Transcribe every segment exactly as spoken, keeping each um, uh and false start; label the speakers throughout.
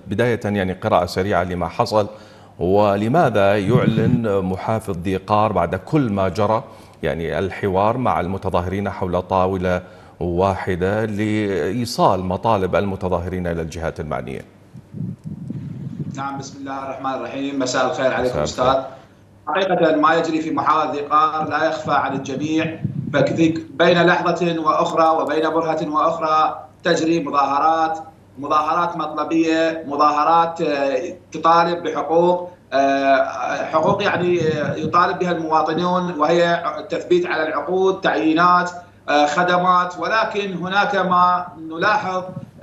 Speaker 1: بداية يعني قراءة سريعة لما حصل، ولماذا يعلن محافظ ذي قار بعد كل ما جرى يعني الحوار مع المتظاهرين حول طاولة واحدة لإيصال مطالب المتظاهرين إلى الجهات المعنية؟
Speaker 2: نعم، بسم الله الرحمن الرحيم. مساء الخير عليكم أستاذ. حقيقة ما يجري في محافظة ذي قار لا يخفى عن الجميع، بين لحظة وأخرى وبين برهة وأخرى تجري مظاهرات مظاهرات مطلبية، مظاهرات تطالب بحقوق حقوق يعني يطالب بها المواطنون، وهي التثبيت على العقود، تعيينات، خدمات. ولكن هناك ما نلاحظ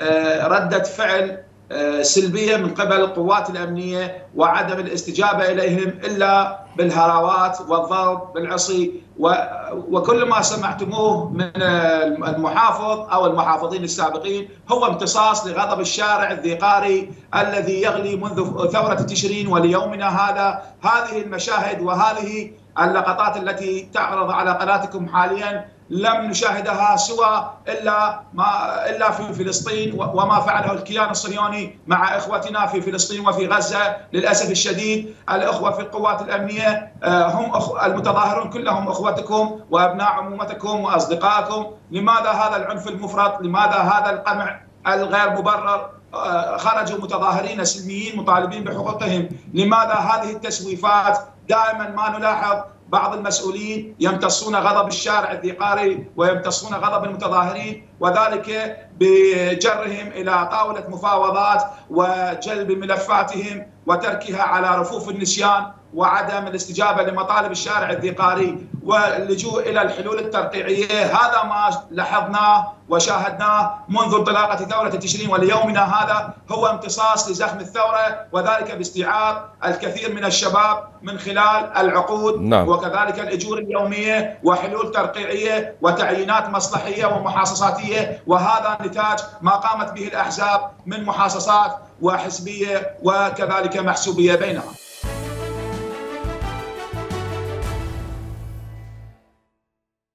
Speaker 2: ردة فعل سلبية من قبل القوات الأمنية وعدم الاستجابة إليهم إلا بالهراوات والضرب بالعصي، وكل ما سمعتموه من المحافظ أو المحافظين السابقين هو امتصاص لغضب الشارع الذيقاري الذي يغلي منذ ثورة تشرين وليومنا هذا. هذه المشاهد وهذه اللقطات التي تعرض على قناتكم حاليا لم نشاهدها سوى إلا ما إلا في فلسطين، وما فعله الكيان الصهيوني مع إخوتنا في فلسطين وفي غزة. للأسف الشديد الأخوة في القوات الأمنية هم المتظاهرون كلهم أخوتكم وأبناء عمومتكم وأصدقائكم. لماذا هذا العنف المفرط؟ لماذا هذا القمع الغير مبرر؟ خرجوا متظاهرين سلميين مطالبين بحقوقهم. لماذا هذه التسويفات؟ دائما ما نلاحظ بعض المسؤولين يمتصون غضب الشارع الذيقاري ويمتصون غضب المتظاهرين، وذلك بجرهم إلى طاولة مفاوضات وجلب ملفاتهم وتركها على رفوف النسيان وعدم الاستجابة لمطالب الشارع الذيقاري واللجوء إلى الحلول الترقيعية. هذا ما لاحظناه وشاهدناه منذ انطلاقة ثورة تشرين وليومنا هذا، هو امتصاص لزخم الثورة، وذلك باستيعاب الكثير من الشباب من خلال العقود. نعم. وكذلك الأجور اليومية وحلول ترقيعية وتعيينات مصلحية ومحاصصاتية، وهذا نتاج ما قامت به الأحزاب من محاصصات وحزبية وكذلك محسوبية بينها.